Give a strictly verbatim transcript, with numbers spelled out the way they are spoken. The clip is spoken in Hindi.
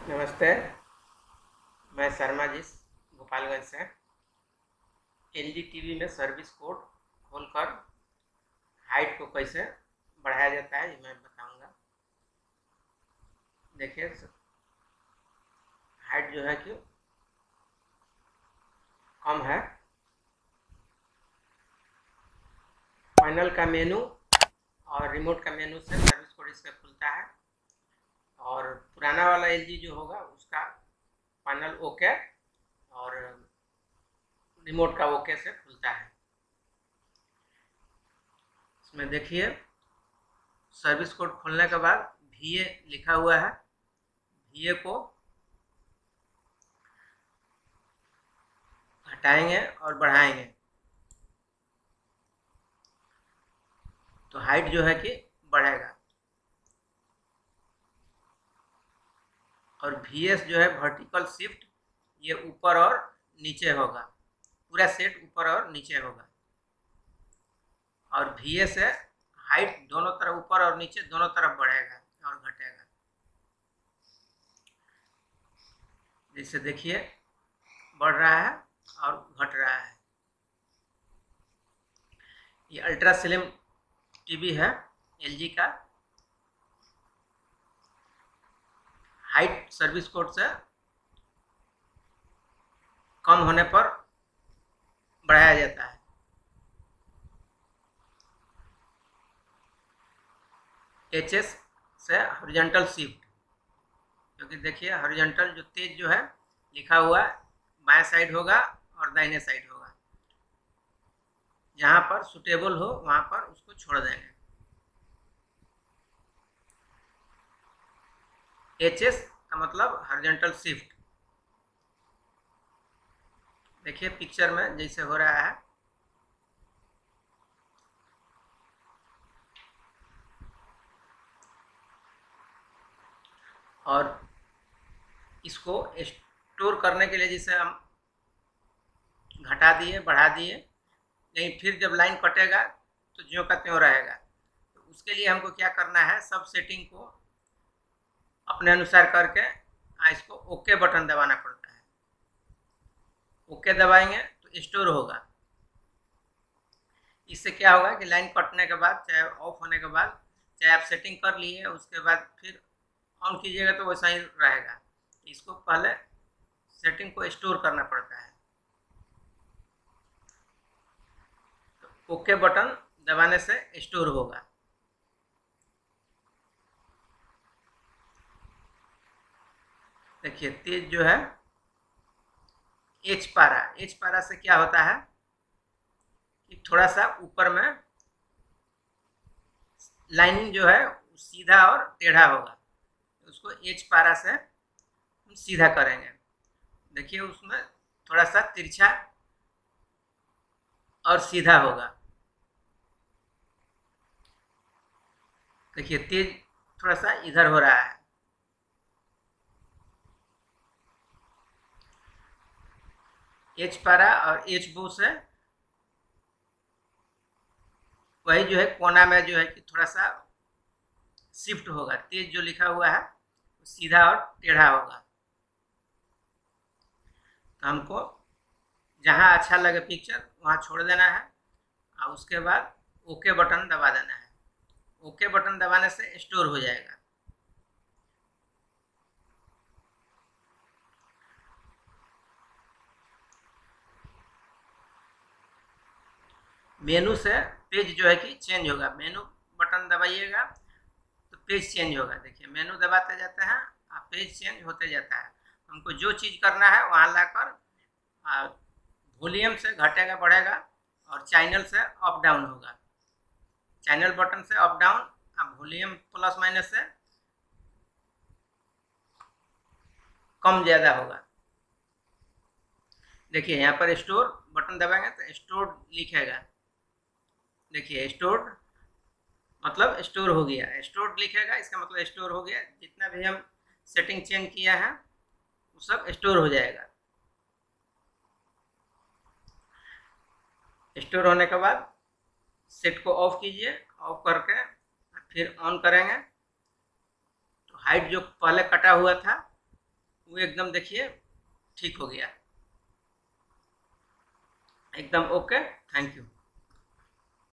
नमस्ते, मैं शर्मा जी गोपालगंज से। एलजी टीवी में सर्विस कोड खोलकर हाइट को कैसे बढ़ाया जाता है ये मैं बताऊंगा। देखिए, हाइट जो है कि कम है। पैनल का मेनू और रिमोट का मेनू से सर्विस कोड इसका खुलता है, और पुराना वाला एलजी जो होगा उसका पैनल ओके और रिमोट का ओके से खुलता है। इसमें देखिए, सर्विस कोड खोलने के बाद वीए लिखा हुआ है। वीए को हटाएंगे और बढ़ाएंगे तो हाइट जो है कि बढ़ेगा। और वीएस जो है वर्टिकल शिफ्ट, ये ऊपर और नीचे होगा, पूरा सेट ऊपर और नीचे होगा। और वीएस है हाइट दोनों तरफ, ऊपर और नीचे दोनों तरफ बढ़ेगा और घटेगा। जैसे देखिए, बढ़ रहा है और घट रहा है। ये अल्ट्रा स्लिम टीवी है एलजी का। हाइट सर्विस कोड से कम होने पर बढ़ाया जाता है। एचएस से हॉरिजॉन्टल शिफ्ट, क्योंकि देखिए हॉरिजॉन्टल जो तेज जो है लिखा हुआ है बाएं साइड होगा और दाहिने साइड होगा। जहां पर सुटेबल हो वहां पर उसको छोड़ देंगे। एचएस का मतलब हॉरिजॉन्टल शिफ्ट। देखिए पिक्चर में जैसे हो रहा है। और इसको स्टोर करने के लिए जैसे हम घटा दिए बढ़ा दिए, नहीं फिर जब लाइन कटेगा तो ज्यों का त्यों रहेगा। तो उसके लिए हमको क्या करना है, सब सेटिंग को अपने अनुसार करके इसको ओके बटन दबाना पड़ता है। ओके दबाएंगे तो स्टोर होगा। इससे क्या होगा कि लाइन कटने के बाद, चाहे ऑफ होने के बाद, चाहे आप सेटिंग कर लिए उसके बाद फिर ऑन कीजिएगा तो वैसा ही रहेगा। इसको पहले सेटिंग को स्टोर करना पड़ता है। तो ओके बटन दबाने से स्टोर होगा। देखिए तेज जो है एच पारा, एच पारा से क्या होता है कि थोड़ा सा ऊपर में लाइनिंग जो है सीधा और टेढ़ा होगा, उसको एच पारा से हम सीधा करेंगे। देखिए उसमें थोड़ा सा तिरछा और सीधा होगा। देखिए तेज थोड़ा सा इधर हो रहा है। एच पारा और एच बो से वही जो है कोना में जो है कि थोड़ा सा शिफ्ट होगा। तेज जो लिखा हुआ है सीधा और टेढ़ा होगा। तो हमको जहाँ अच्छा लगे पिक्चर वहाँ छोड़ देना है और उसके बाद ओके बटन दबा देना है। ओके बटन दबाने से स्टोर हो जाएगा। मेनू से पेज जो है कि चेंज होगा। मेनू बटन दबाइएगा तो पेज चेंज होगा। देखिए मेनू दबाते जाते हैं और पेज चेंज होते जाता है। हमको जो चीज़ करना है वहाँ लाकर वॉल्यूम से घटेगा बढ़ेगा और चैनल से अप डाउन होगा। चैनल बटन से up down, volume plus minus से कम ज़्यादा होगा। देखिए यहाँ पर स्टोर बटन दबाएंगे तो स्टोर लिखेगा। देखिए स्टोर मतलब स्टोर हो गया। स्टोर लिखेगा इसका मतलब स्टोर हो गया। जितना भी हम सेटिंग चेंज किया है वो सब स्टोर हो जाएगा। स्टोर होने के बाद सेट को ऑफ कीजिए। ऑफ करके फिर ऑन करेंगे तो हाइट जो पहले कटा हुआ था वो एकदम देखिए ठीक हो गया, एकदम ओके। Thank you.